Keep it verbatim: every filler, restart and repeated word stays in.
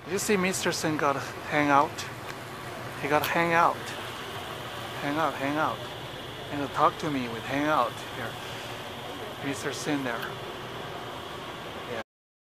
You see Mister Sin got hang out. He got hang out. Hang out, hang out. And talk to me with hang out here. Mister Sin there.